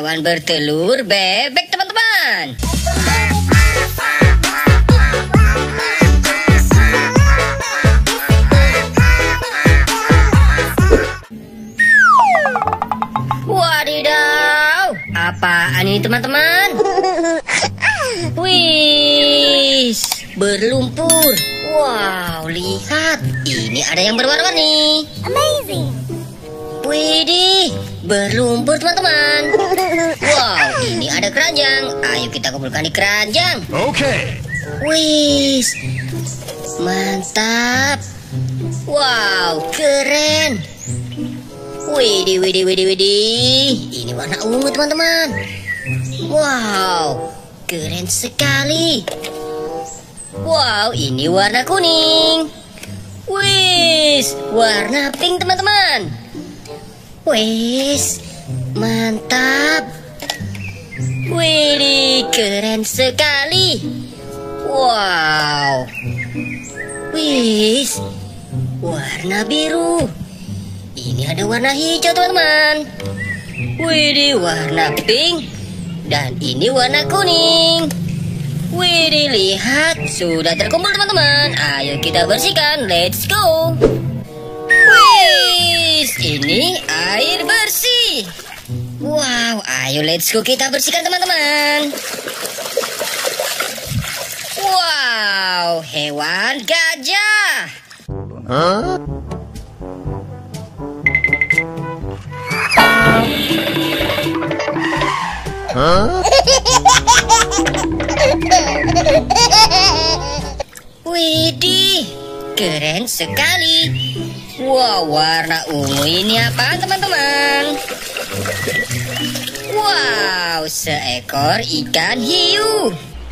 hewan bertelur bebek, teman-teman. Wadidaw, apaan ini, teman-teman? Wih, berlumpur. Wow, lihat, ini ada yang berwarna-warni. Amazing. Widih, berlumpur, teman-teman. Wow, ini ada keranjang. Ayo kita kumpulkan di keranjang. Oke. Wih, mantap. Wow, keren. Widih, widih, widih, widih. Ini warna ungu, teman-teman. Wow, keren sekali. Wow, ini warna kuning. Wis, warna pink, teman-teman. Wis, mantap. Widih, keren sekali. Wow. Wis, warna biru. Ini ada warna hijau, teman-teman. Widih, warna pink. Dan ini warna kuning. Widih, lihat, sudah terkumpul, teman-teman. Ayo kita bersihkan, let's go. Wih, ini air bersih. Wow, ayo let's go kita bersihkan, teman-teman. Wow, hewan gajah. Hah? Hah? Widih, keren sekali. Wow, warna ungu ini apa, teman-teman? Wow, seekor ikan hiu.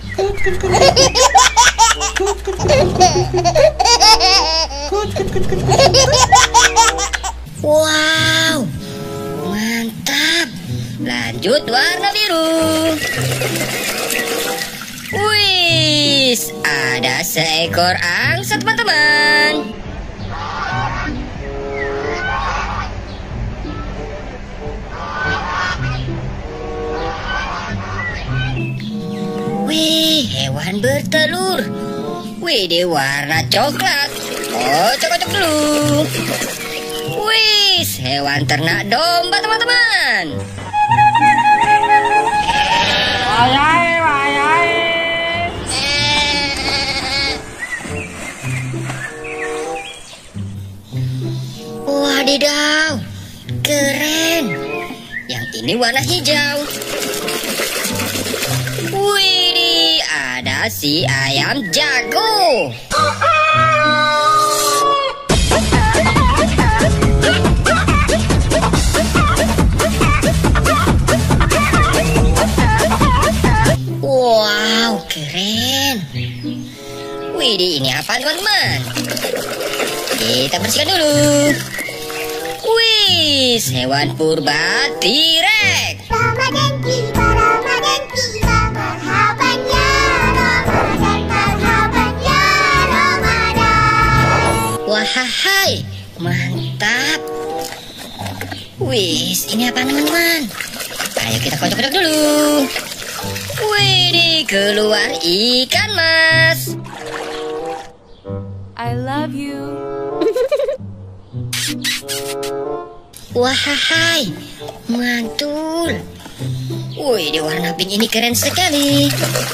Wow, mantap. Lanjut warna biru. Wih, ada seekor angsa, teman-teman. Wih, hewan bertelur. Wih, di warna coklat. Oh, cocok dulu. Wih, hewan ternak domba, teman-teman. Wadidaw, keren. Yang ini warna hijau. Wih, ada si ayam jago. Wow, keren. Wih, ini apa, teman-teman? Kita bersihkan dulu. Wih, hewan purba T-Rex. Ramadan tiba, marhaban ya Ramadan, marhaban ya Ramadan. Wahai, mantap. Wih, ini apa, teman-teman? Ayo kita kocok-kocok dulu. Wih, keluar ikan mas. I love you. Wahai, mantul. Wih, di warna pink ini keren sekali.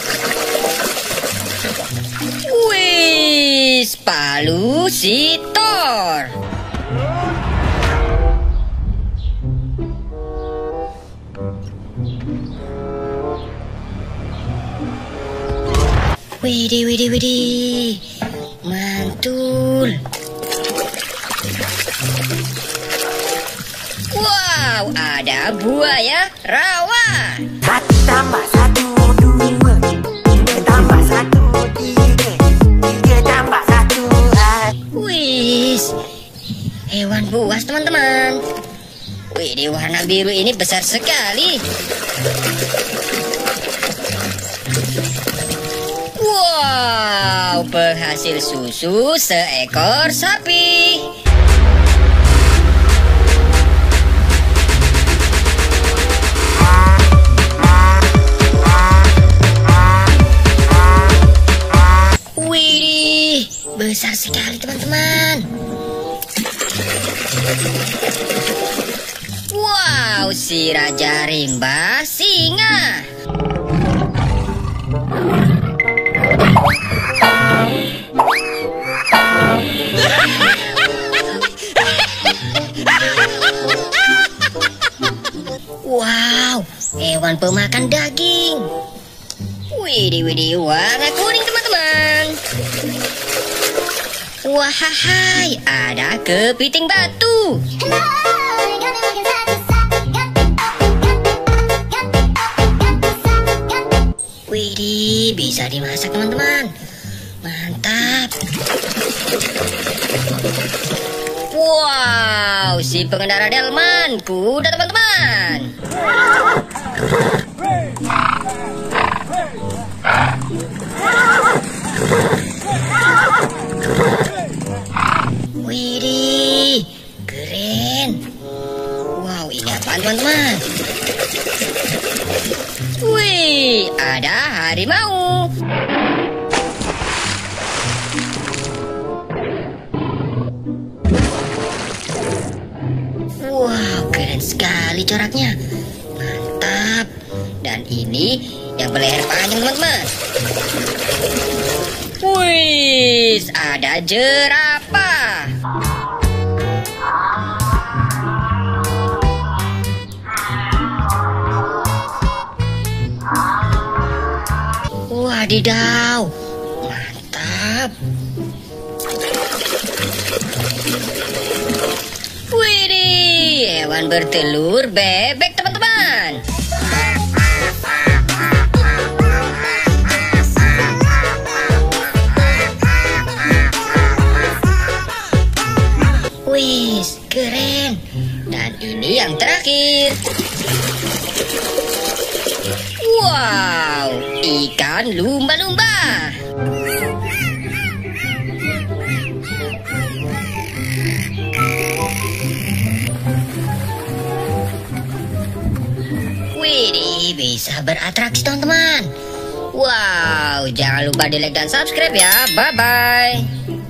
Wih, palu si Thor. Widih, widih, widih. Mantul. Wow, ada buaya rawa. 1 tambah 1 2, 2 tambah 1 3, 3 tambah 1 Wih, hewan buas, teman-teman. Wih, di warna biru ini besar sekali. Wow, penghasil susu seekor sapi. Wow, si Raja Rimba singa. Wow, hewan pemakan daging. Widih, warna kuning teman-teman. Wahai, ada kepiting batu. Widih, bisa dimasak teman-teman. Mantap. Wow, si pengendara delman, kuda teman-teman. Widih, keren. Wow, ini apaan teman-teman? Wih, ada harimau. Wow, keren sekali coraknya. Mantap. Dan ini yang berleher panjang teman-teman. Wih, ada jerapah. Wadidaw, mantap. Widih, hewan bertelur bebek teman-teman. Wih, keren. Dan ini yang terakhir. Wow, ikan lumba-lumba. Widih, bisa beratraksi teman-teman. Wow, jangan lupa di like dan subscribe ya. Bye-bye.